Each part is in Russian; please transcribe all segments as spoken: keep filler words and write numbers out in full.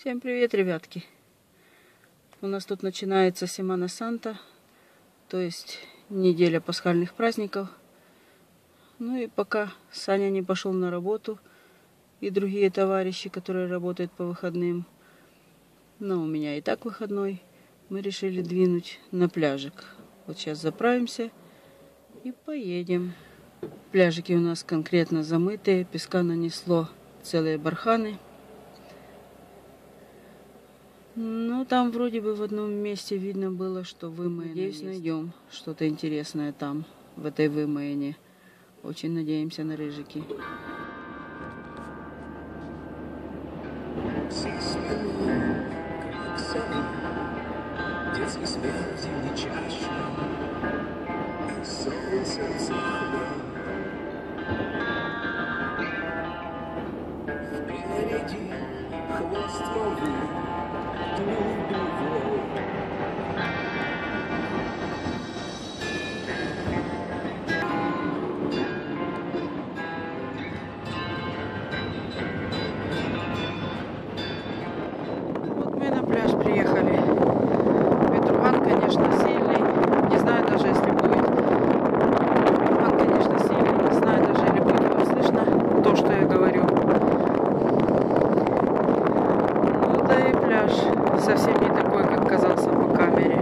Всем привет, ребятки! У нас тут начинается Семана Санта, то есть неделя пасхальных праздников. Ну и пока Саня не пошел на работу и другие товарищи, которые работают по выходным, но у меня и так выходной, мы решили двинуть на пляжик. Вот сейчас заправимся и поедем. Пляжики у нас конкретно замытые, песка нанесло целые барханы. Ну, там вроде бы в одном месте видно было, что вымоено. Надеюсь, найдем что-то интересное там, в этой вымоине. Очень надеемся на рыжики. Детский смех в зимней чаще, и солнце впереди хвост волны, дубовой. Вот мы на пляж приехали. Ветруган, конечно, сильный. Не знаю даже, если будет. Ветруган, конечно, сильный. Не знаю даже, или будет вам слышно то, что я говорю. Ну да и пляж совсем не такой, как казался по камере.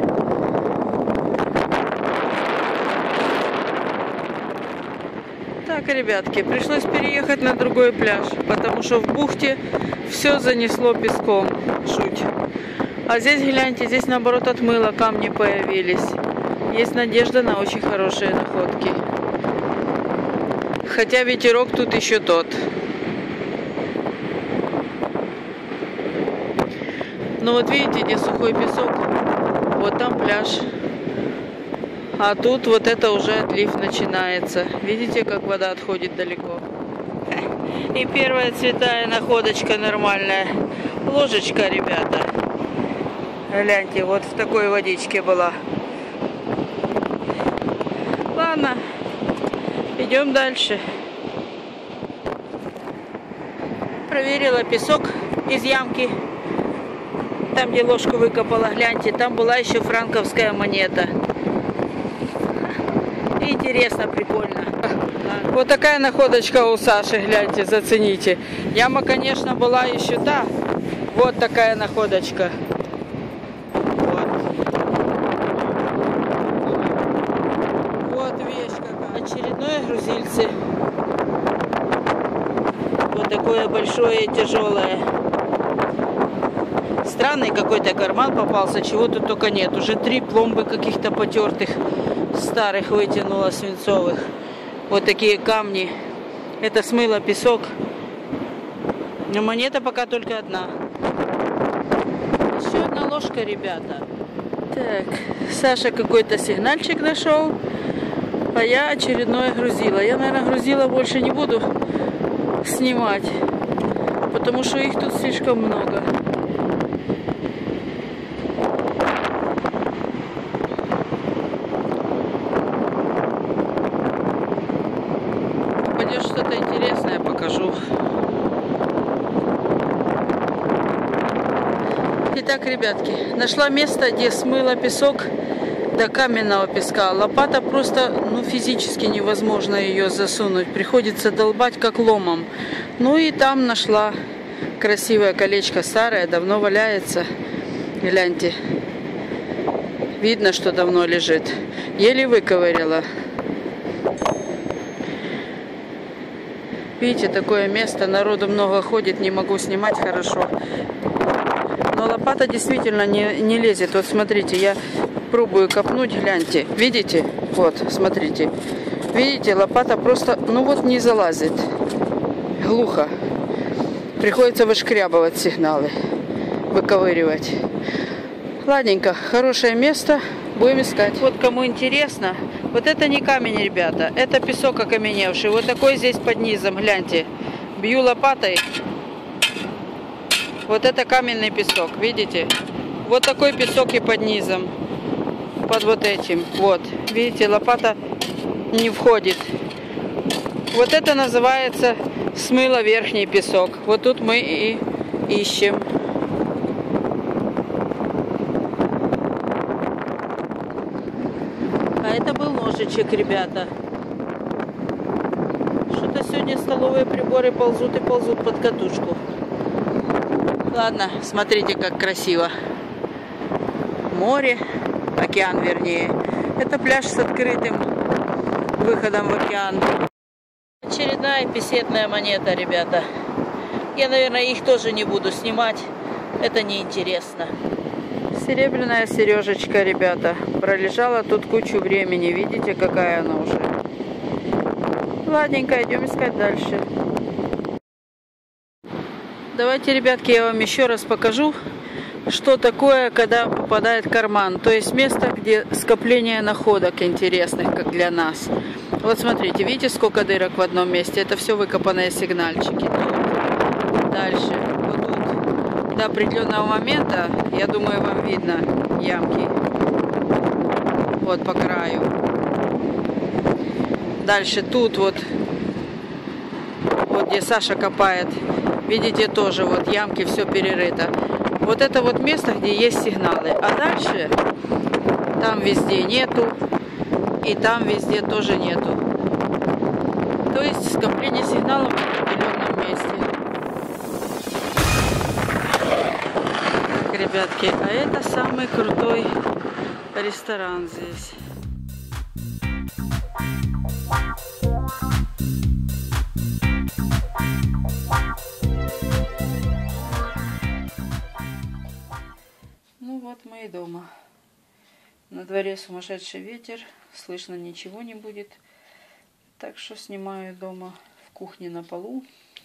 Так, ребятки, пришлось переехать на другой пляж, потому что в бухте все занесло песком. Шуть. А здесь, гляньте, здесь наоборот отмыло, камни появились. Есть надежда на очень хорошие находки. Хотя ветерок тут еще тот. Ну вот видите, где сухой песок, вот там пляж. А тут вот это уже отлив начинается. Видите, как вода отходит далеко. И первая цветная находочка нормальная. Ложечка, ребята. Гляньте, вот в такой водичке была. Ладно, идем дальше. Проверила песок из ямки. Там, где ложку выкопала, гляньте, там была еще франковская монета. Интересно, прикольно. Вот такая находочка у Саши, гляньте, зацените. Яма, конечно, была еще та. Вот такая находочка. Вот. Вот вещь какая. Очередное грузильце. Вот такое большое и тяжелое. Странный какой-то карман попался, чего тут только нет. Уже три пломбы каких-то потертых, старых вытянуло, свинцовых. Вот такие камни. Это смыло песок. Но монета пока только одна. Еще одна ложка, ребята. Так, Саша какой-то сигнальчик нашел, а я очередное грузила. Я, наверное, грузила больше не буду снимать, потому что их тут слишком много. Что-то интересное покажу. Итак, ребятки, нашла место, где смыло песок до каменного песка. Лопата просто, ну, физически невозможно ее засунуть. Приходится долбать как ломом. Ну и там нашла красивое колечко, старое, давно валяется. Гляньте. Видно, что давно лежит. Еле выковыряла. Видите, такое место, народу много ходит, не могу снимать хорошо. Но лопата действительно не, не лезет. Вот смотрите, я пробую копнуть, гляньте. Видите? Вот, смотрите. Видите, лопата просто, ну вот, не залазит. Глухо. Приходится вышкрябывать сигналы, выковыривать. Ладненько, хорошее место. Будем искать. Вот кому интересно, вот это не камень, ребята, это песок окаменевший. Вот такой здесь под низом, гляньте. Бью лопатой. Вот это каменный песок, видите? Вот такой песок и под низом. Под вот этим. Вот, видите, лопата не входит. Вот это называется смыло верхний песок. Вот тут мы и ищем. это был ножичек, ребята. Что-то сегодня столовые приборы ползут и ползут под катушку. Ладно, смотрите, как красиво. Море, океан вернее. Это пляж с открытым выходом в океан. Очередная песетная монета, ребята. Я, наверное, их тоже не буду снимать. Это неинтересно. Серебряная сережечка, ребята. Пролежала тут кучу времени. Видите, какая она уже. Ладненько, идем искать дальше. Давайте, ребятки, я вам еще раз покажу, что такое, когда попадает карман. То есть место, где скопление находок интересных, как для нас. Вот смотрите, видите, сколько дырок в одном месте? Это все выкопанные сигнальчики. Тут, дальше, вот тут. До определенного момента, я думаю, вам видно ямки. Вот по краю. Дальше тут вот, вот где Саша копает. Видите, тоже вот ямки, все перерыто. Вот это вот место, где есть сигналы. А дальше там везде нету. И там везде тоже нету. То есть скопление сигналов в определенном месте. Так, ребятки, а это самый крутой ресторан здесь. Ну вот мы и дома. На дворе сумасшедший ветер, слышно ничего не будет. Так что снимаю дома в кухне на полу.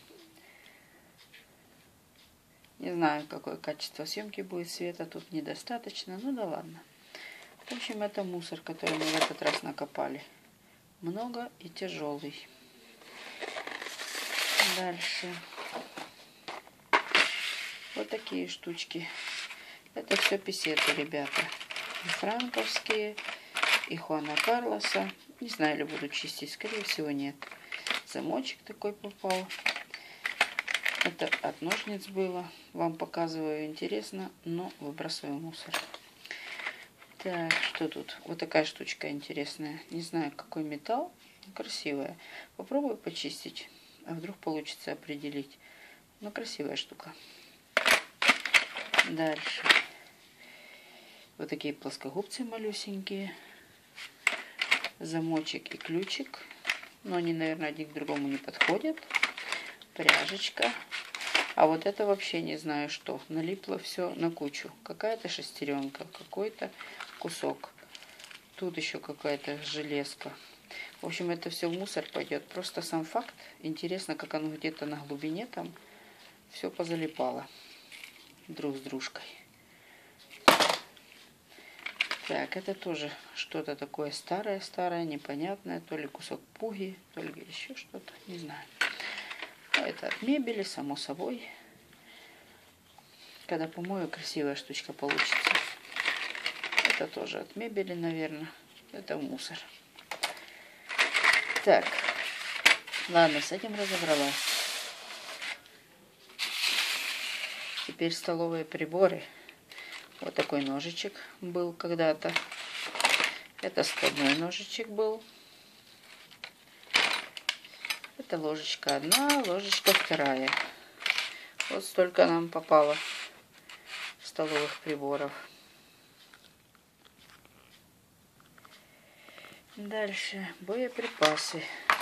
Не знаю, какое качество съемки будет, света тут недостаточно, ну да ладно. В общем, это мусор, который мы в этот раз накопали. Много и тяжелый. Дальше. Вот такие штучки. Это все песеты, ребята. И франковские, и Хуана Карлоса. Не знаю, ли буду чистить, скорее всего нет. Замочек такой попал. Это от ножниц было. Вам показываю, интересно, но выбрасываю мусор. Так, что тут? Вот такая штучка интересная. Не знаю, какой металл. Красивая. Попробую почистить. А вдруг получится определить. Но красивая штука. Дальше. Вот такие плоскогубцы малюсенькие. Замочек и ключик. Но они, наверное, один к другому не подходят. Пряжечка. А вот это вообще не знаю что. Налипло все на кучу. Какая-то шестеренка. Какой-то кусок. Тут еще какая-то железка. В общем, это все в мусор пойдет. Просто сам факт. Интересно, как оно где-то на глубине там все позалипало. Друг с дружкой. Так, это тоже что-то такое старое-старое, непонятное. То ли кусок пуги, то ли еще что-то, не знаю. Но это от мебели, само собой. Когда помою, красивая штучка получится. Это тоже от мебели, наверное. Это мусор. Так, ладно, с этим разобралась. Теперь столовые приборы. Вот такой ножичек был когда-то. Это складной ножичек был. Это ложечка одна, ложечка вторая. Вот столько нам попало столовых приборов. Дальше боеприпасы.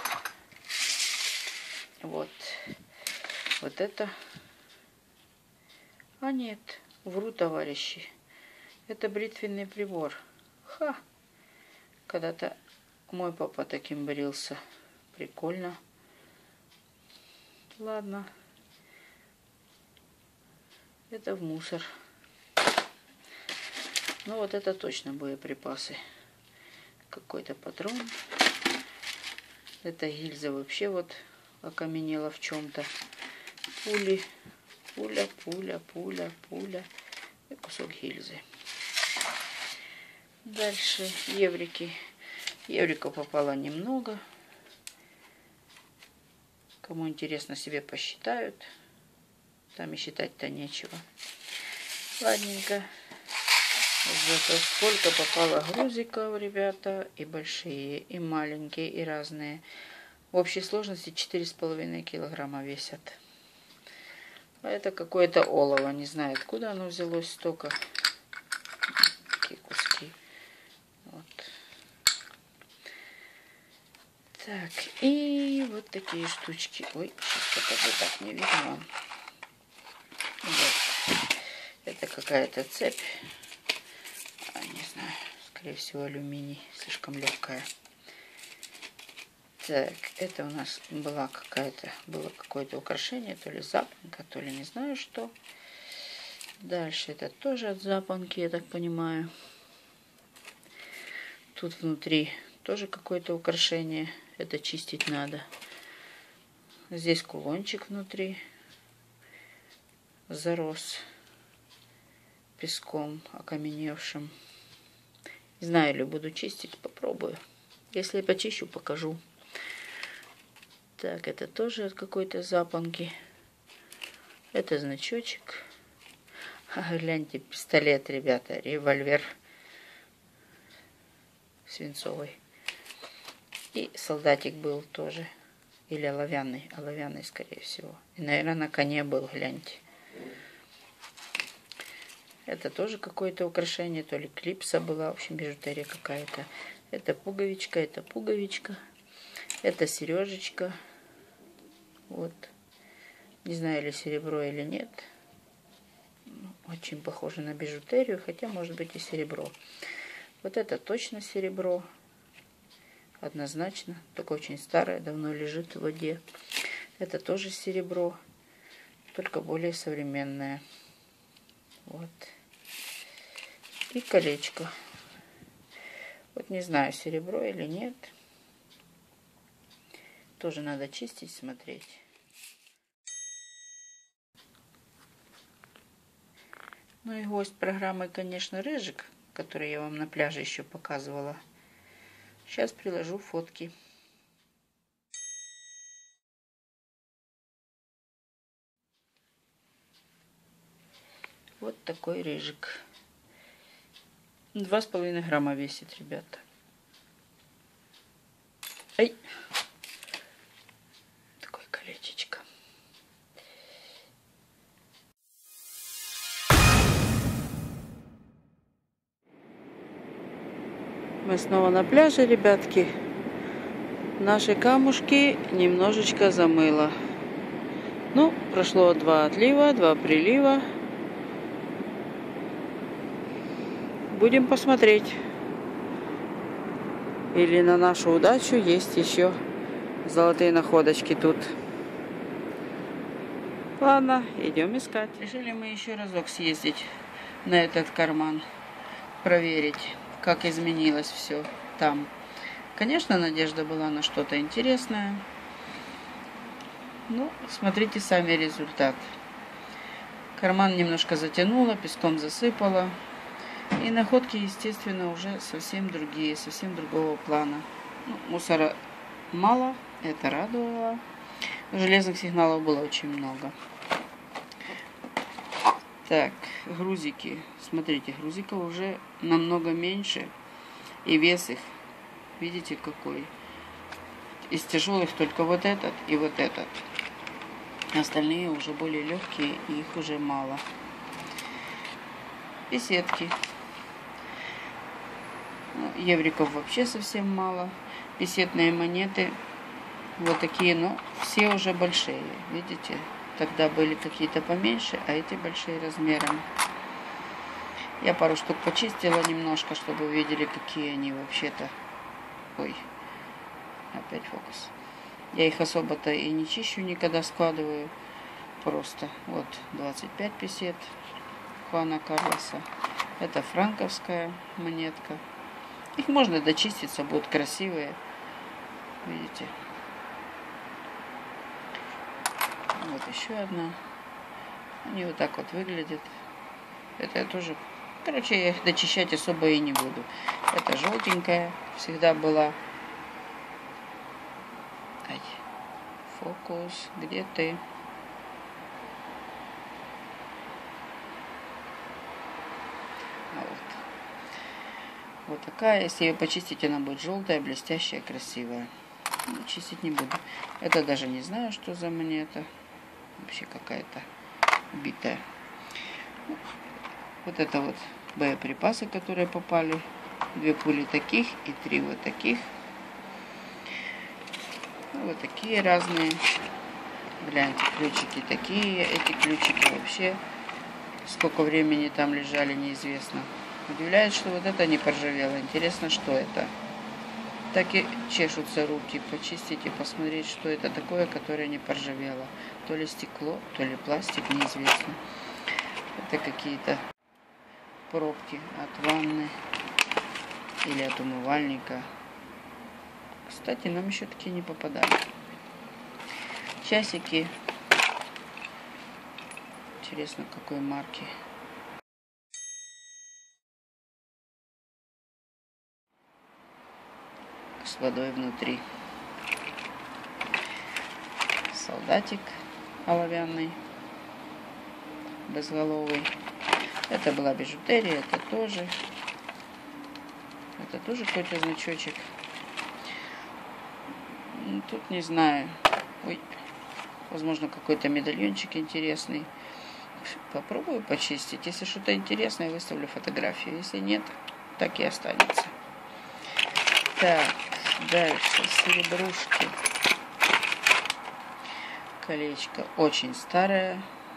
Вот. Вот это. А нет, вру, товарищи. Это бритвенный прибор. Ха! Когда-то мой папа таким брился. Прикольно. Ладно. Это в мусор. Ну вот это точно боеприпасы. Какой-то патрон. Это гильза вообще вот окаменела в чем-то. Пули. Пуля, пуля, пуля, пуля. И кусок гильзы. Дальше еврики. Евриков попало немного. Кому интересно, себе посчитают. Там и считать-то нечего. Ладненько. Зато сколько попало грузиков, ребята, и большие, и маленькие, и разные. В общей сложности четыре с половиной килограмма весят. А это какое-то олово, не знаю, откуда оно взялось столько. Такие куски. Вот. Так, и вот такие штучки. Ой, сейчас покажу, так не видно. Вот. Это какая-то цепь. А, не знаю, скорее всего алюминий, слишком легкая. Так, это у нас была какая-то, было какое-то украшение, то ли запонка, то ли не знаю что. Дальше это тоже от запонки, я так понимаю. Тут внутри тоже какое-то украшение, это чистить надо. Здесь кулончик внутри зарос песком окаменевшим. Не знаю, ли буду чистить, попробую. Если я почищу, покажу. Так, это тоже от какой-то запонки. Это значочек. А, гляньте, пистолет, ребята, револьвер свинцовый. И солдатик был тоже. Или оловянный, оловянный, скорее всего. И, наверное, на коне был, гляньте. Это тоже какое-то украшение, то ли клипса была, в общем, бижутерия какая-то. Это пуговичка, это пуговичка. Это сережечка. Вот. Не знаю, или серебро, или нет. Очень похоже на бижутерию, хотя может быть и серебро. Вот это точно серебро. Однозначно. Только очень старое, давно лежит в воде. Это тоже серебро, только более современное. Вот. И колечко. Вот не знаю, серебро или нет. Тоже надо чистить, смотреть. Ну и гость программы, конечно, рыжик, который я вам на пляже еще показывала. Сейчас приложу фотки. Вот такой рыжик. Два с половиной грамма весит, ребята. Ай! Такое колечечко. Мы снова на пляже, ребятки. Наши камушки немножечко замыло. Ну, прошло два отлива, два прилива. Будем посмотреть. Или на нашу удачу есть еще золотые находочки тут. Ладно, идем искать. Решили мы еще разок съездить на этот карман. Проверить, как изменилось все там. Конечно, надежда была на что-то интересное. Ну, смотрите сами результат. Карман немножко затянуло, песком засыпало. И находки, естественно, уже совсем другие, совсем другого плана. Ну, мусора мало, это радовало. Железных сигналов было очень много. Так, грузики. Смотрите, грузиков уже намного меньше. И вес их, видите, какой. Из тяжелых только вот этот и вот этот. Остальные уже более легкие, и их уже мало. И сетки. Евриков вообще совсем мало. Песетные монеты вот такие, но все уже большие, видите? Тогда были какие-то поменьше, а эти большие размером. Я пару штук почистила немножко, чтобы вы видели, какие они вообще-то. Ой, опять фокус. Я их особо-то и не чищу никогда, складываю. Просто вот двадцать пять песет Хуана Карлоса. Это франковская монетка. Их можно дочиститься, будут красивые. Видите? Вот еще одна. Они вот так вот выглядят. Это я тоже... Короче, я их дочищать особо и не буду. Это желтенькая. Всегда была. Ай. Фокус. Где ты? А вот. Вот такая. Если ее почистить, она будет желтая, блестящая, красивая. Ну, чистить не буду. Это даже не знаю, что за монета. Вообще какая-то битая. Вот это вот боеприпасы, которые попали. Две пули таких и три вот таких. Ну, вот такие разные. Гляньте, ключики такие. Эти ключики вообще сколько времени там лежали, неизвестно. Удивляет, что вот это не поржавело. Интересно, что это. Так и чешутся руки почистить и посмотреть, что это такое, которое не поржавело. То ли стекло, то ли пластик, неизвестно. Это какие-то пробки от ванны или от умывальника. Кстати, нам еще такие не попадали. Часики. Интересно, какой марки. С водой внутри. Солдатик оловянный, безголовый. Это была бижутерия, это тоже. Это тоже какой-то значочек. Тут не знаю. Ой, возможно, какой-то медальончик интересный. Попробую почистить. Если что-то интересное, выставлю фотографию. Если нет, так и останется. Так, дальше серебрушки. Колечко очень старое.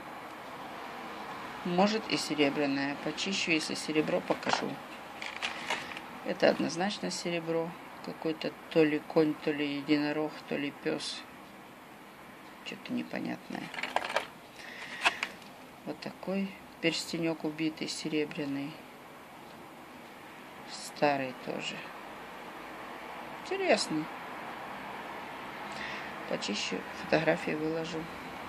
Может и серебряное. Почищу, если серебро, покажу. Это однозначно серебро. Какой-то то ли конь, то ли единорог, то ли пес. Что-то непонятное. Вот такой перстенек убитый, серебряный. Старый тоже. Интересный. Почищу, фотографии выложу.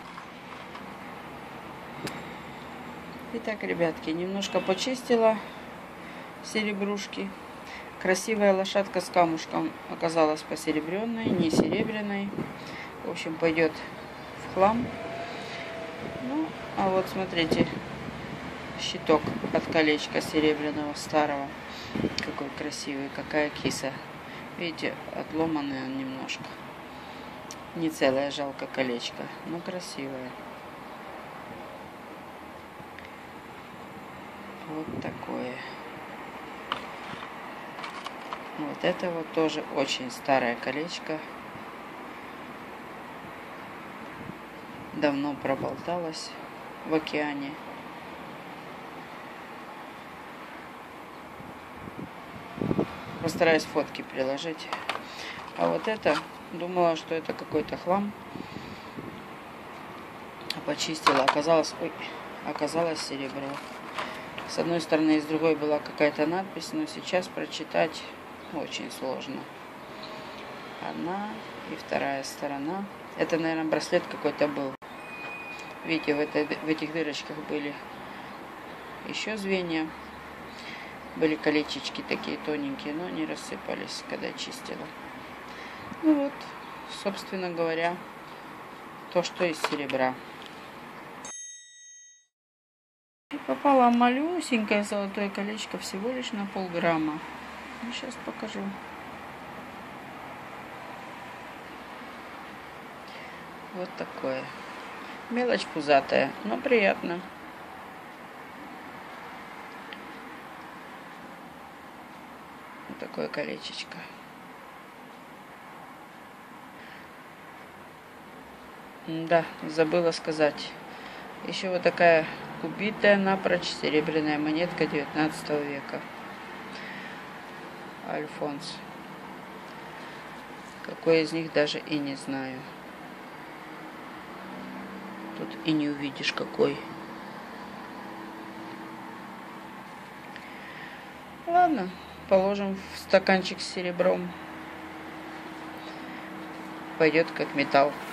Итак, ребятки, немножко почистила серебрушки. Красивая лошадка с камушком оказалась посеребренной, не серебряной. В общем, пойдет в хлам. Ну, а вот смотрите, щиток от колечка серебряного старого. Какой красивый, какая киса. Видите, отломанный он немножко. Не целое, жалко колечко, но красивое. Вот такое. Вот это вот тоже очень старое колечко. Давно проболталось в океане. Постараюсь фотки приложить. А вот это, думала, что это какой-то хлам. А почистила. Оказалось, ой, оказалось серебро. С одной стороны и с другой была какая-то надпись, но сейчас прочитать очень сложно. Одна и вторая сторона. Это, наверное, браслет какой-то был. Видите, в, этой, в этих дырочках были еще звенья. Были колечечки такие тоненькие, но не рассыпались, когда чистила. Ну вот, собственно говоря, то, что из серебра. И попало малюсенькое золотое колечко всего лишь на полграмма. Ну, сейчас покажу. Вот такое. Мелочь пузатая, но приятно. Вот такое колечечко. Да, забыла сказать. Еще вот такая убитая напрочь серебряная монетка девятнадцатого века. Альфонс. Какой из них, даже и не знаю. Тут и не увидишь, какой. Ладно, положим в стаканчик с серебром. Пойдет как металл.